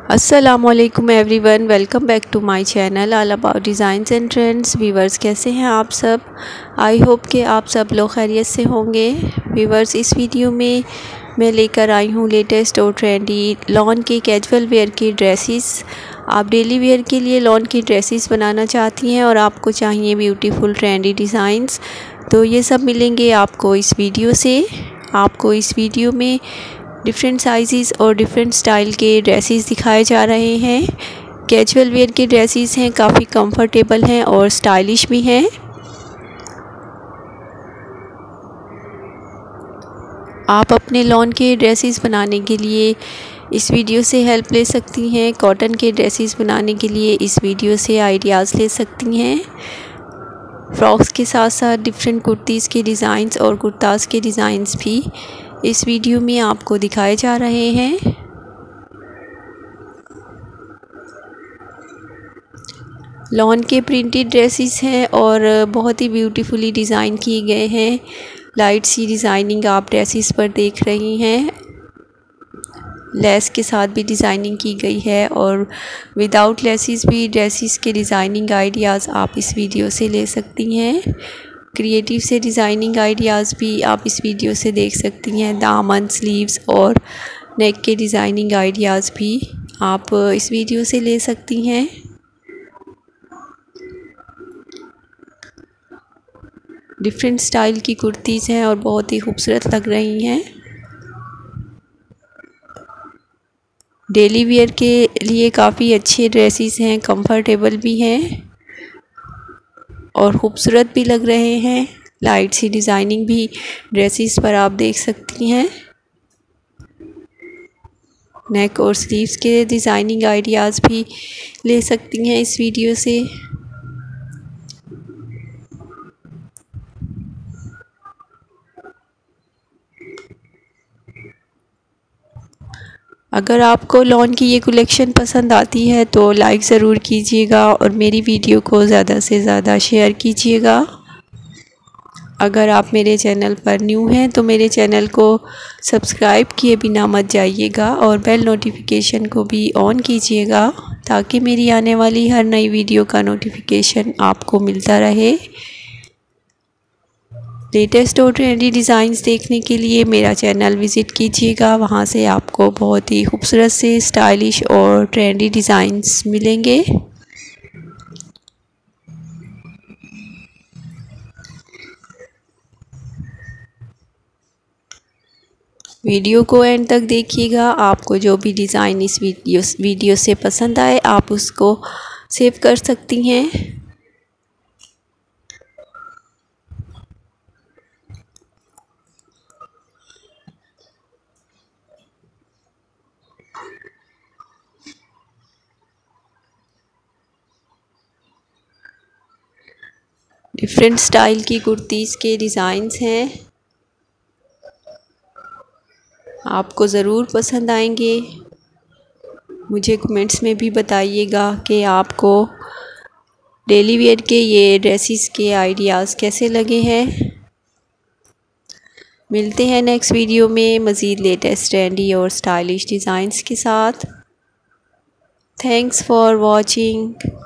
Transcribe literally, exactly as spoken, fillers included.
अस्सलामुअलैकुम everyone, welcome back to my channel all about designs and trends. Viewers, कैसे हैं आप सब? आई होप कि आप सब लोग खैरियत से होंगे। व्यूवर्स, इस वीडियो में मैं लेकर आई हूँ लेटेस्ट और ट्रेंडी लॉन के कैजुअल वेयर की ड्रेसेस। आप डेली वेयर के लिए लॉन की ड्रेसेस बनाना चाहती हैं और आपको चाहिए ब्यूटीफुल ट्रेंडी डिज़ाइंस, तो ये सब मिलेंगे आपको इस वीडियो से। आपको इस वीडियो में डिफरेंट साइज़ और डिफरेंट स्टाइल के ड्रेसेस दिखाए जा रहे हैं। कैजुअल वेयर के ड्रेसेस हैं, काफ़ी कंफर्टेबल हैं और स्टाइलिश भी हैं। आप अपने लॉन के ड्रेसेस बनाने के लिए इस वीडियो से हेल्प ले सकती हैं। कॉटन के ड्रेसेस बनाने के लिए इस वीडियो से आइडियाज़ ले सकती हैं। फ्रॉक्स के साथ साथ डिफरेंट कुर्तीज़ के डिज़ाइंस और कुर्ताज़ के डिज़ाइंस भी इस वीडियो में आपको दिखाए जा रहे हैं। लॉन के प्रिंटेड ड्रेसेस हैं और बहुत ही ब्यूटीफुली डिज़ाइन किए गए हैं। लाइट सी डिज़ाइनिंग आप ड्रेसेस पर देख रही हैं। लेस के साथ भी डिज़ाइनिंग की गई है और विदाउट लेसेस भी ड्रेसेस के डिज़ाइनिंग आइडियाज़ आप इस वीडियो से ले सकती हैं। क्रिएटिव से डिज़ाइनिंग आइडियाज़ भी आप इस वीडियो से देख सकती हैं। दामन, स्लीव्स और नेक के डिज़ाइनिंग आइडियाज़ भी आप इस वीडियो से ले सकती हैं। डिफरेंट स्टाइल की कुर्तीज़ हैं और बहुत ही खूबसूरत लग रही हैं। डेली वेयर के लिए काफ़ी अच्छे ड्रेसेस हैं, कंफर्टेबल भी हैं और ख़ूबसूरत भी लग रहे हैं। लाइट सी डिज़ाइनिंग भी ड्रेसेस पर आप देख सकती हैं। नेक और स्लीव्स के डिज़ाइनिंग आइडियाज़ भी ले सकती हैं इस वीडियो से। अगर आपको लॉन की ये कलेक्शन पसंद आती है तो लाइक ज़रूर कीजिएगा और मेरी वीडियो को ज़्यादा से ज़्यादा शेयर कीजिएगा। अगर आप मेरे चैनल पर न्यू हैं तो मेरे चैनल को सब्सक्राइब किए बिना मत जाइएगा और बेल नोटिफिकेशन को भी ऑन कीजिएगा ताकि मेरी आने वाली हर नई वीडियो का नोटिफिकेशन आपको मिलता रहे। लेटेस्ट और ट्रेंडी डिज़ाइंस देखने के लिए मेरा चैनल विज़िट कीजिएगा। वहाँ से आपको बहुत ही खूबसूरत से स्टाइलिश और ट्रेंडी डिज़ाइंस मिलेंगे। वीडियो को एंड तक देखिएगा। आपको जो भी डिज़ाइन इस वीडियो वीडियो से पसंद आए आप उसको सेव कर सकती हैं। डिफरेंट स्टाइल की कुर्तीज़ के डिज़ाइंस हैं, आपको ज़रूर पसंद आएंगे। मुझे कमेंट्स में भी बताइएगा कि आपको डेली वेयर के ये ड्रेसेस के आइडियाज़ कैसे लगे हैं। मिलते हैं नेक्स्ट वीडियो में मज़ीद लेटेस्ट ट्रेंडी और स्टाइलिश डिज़ाइंस के साथ। Thanks for watching.